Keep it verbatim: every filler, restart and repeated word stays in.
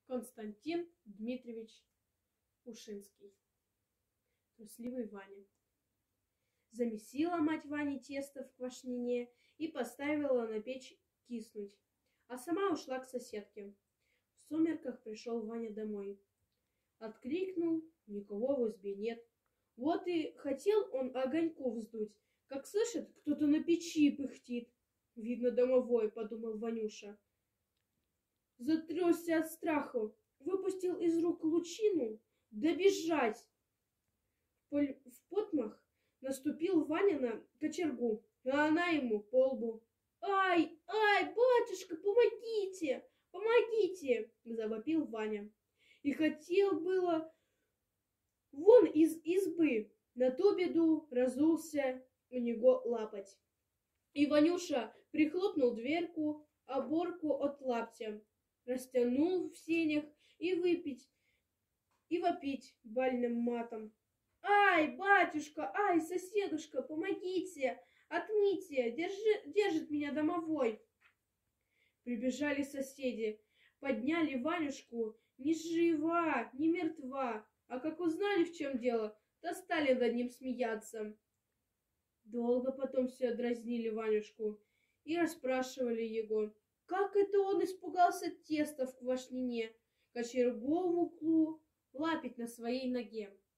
Константин Дмитриевич Ушинский. Трусливый Ваня. Замесила мать Вани тесто в квашнине и поставила на печь киснуть, а сама ушла к соседке. В сумерках пришел Ваня домой. Откликнул, никого в избе нет. Вот и хотел он огоньку вздуть, как слышит, кто-то на печи пыхтит. Видно, домовой, подумал Ванюша. Затрясся от страха, выпустил из рук лучину, добежать. В потьмах наступил Ваня на кочергу, а она ему по лбу. «Ай, ай, батюшка, помогите, помогите!» — завопил Ваня. И хотел было вон из избы, на ту беду разулся у него лапоть. И Ванюша прихлопнул дверку, оборку от лаптя, растянул в сенях и выпить, и вопить бальным матом. «Ай, батюшка, ай, соседушка, помогите, отмыть, держи, держит меня домовой!» Прибежали соседи, подняли Ванюшку, ни жива, ни мертва, а как узнали, в чем дело, то стали над ним смеяться. Долго потом все дразнили Ванюшку и расспрашивали его, как это он испугался теста в квашнине, кочергу в углу лапить на своей ноге.